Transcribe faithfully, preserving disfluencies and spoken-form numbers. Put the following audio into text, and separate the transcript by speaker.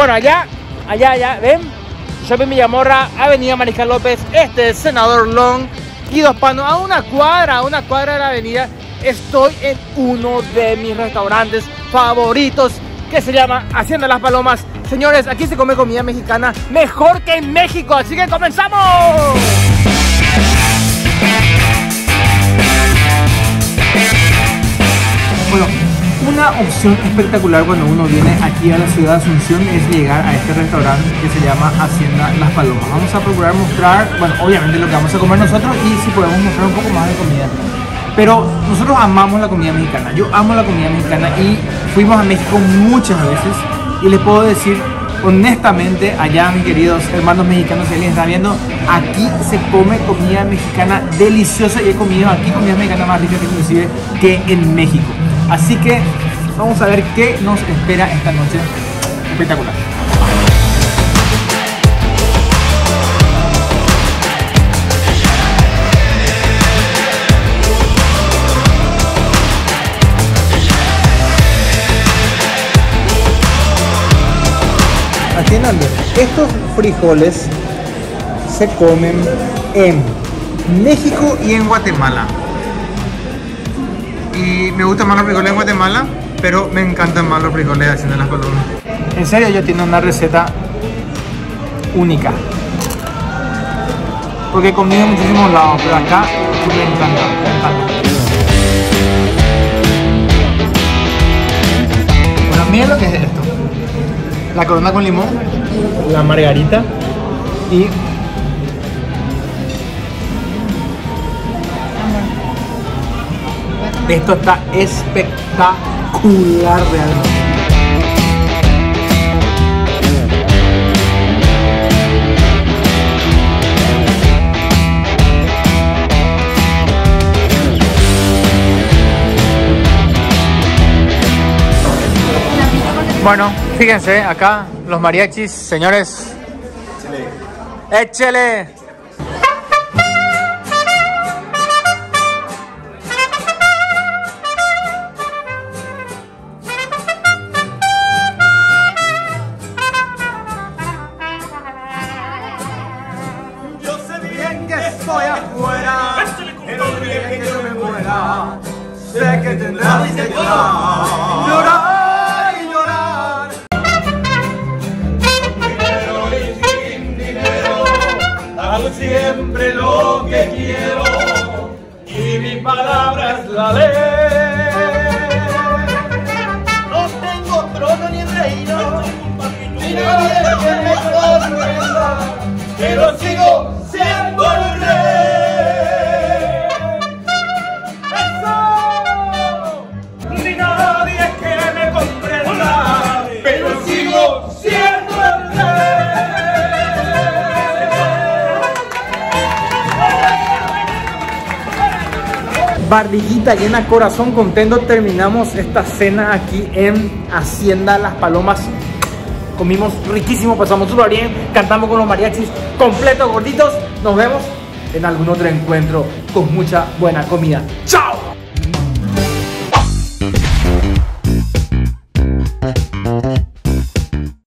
Speaker 1: Bueno, allá, allá, allá, ¿ven? Shopping Villamorra, Avenida Mariscal López, este es Senador Long y Dos Panos, a una cuadra, a una cuadra de la avenida. Estoy en uno de mis restaurantes favoritos que se llama Hacienda Las Palomas. Señores, aquí se come comida mexicana mejor que en México, así que comenzamos. Bueno, una opción espectacular cuando uno viene aquí a la ciudad de Asunción es llegar a este restaurante que se llama Hacienda Las Palomas. Vamos a procurar mostrar, bueno, obviamente lo que vamos a comer nosotros y si podemos mostrar un poco más de comida. Pero nosotros amamos la comida mexicana, yo amo la comida mexicana y fuimos a México muchas veces y les puedo decir honestamente, allá mis queridos hermanos mexicanos, si alguien está viendo, aquí se come comida mexicana deliciosa y he comido aquí comida mexicana más rica que inclusive que en México. Así que vamos a ver qué nos espera esta noche espectacular. Atiendan, estos frijoles se comen en México y en Guatemala. Y me gustan más los frijoles en Guatemala, pero me encantan más los frijoles de Hacienda Las Palomas. En serio, ellos tienen una receta única. Porque he comido en muchísimos lados, pero acá me encanta, me encanta. Bueno, miren lo que es esto. La corona con limón, la margarita y esto está espectacular realmente. Bueno, fíjense, acá los mariachis, señores. ¡Échele!
Speaker 2: Yo sé bien que estoy afuera, pero bien que yo me muera, sé que tendrás que llorar, llorar. Siempre lo que quiero y mi palabra es la ley. No tengo trono ni reino, ni nadie que me sorprenda, pero sigo siendo el rey. ¡Eso! Ni nadie que me comprenda, pero sigo siendo el rey.
Speaker 1: Barriguita llena, corazón contento, terminamos esta cena aquí en Hacienda Las Palomas. Comimos riquísimo, pasamos súper bien, cantamos con los mariachis completos, gorditos. Nos vemos en algún otro encuentro con mucha buena comida. ¡Chao!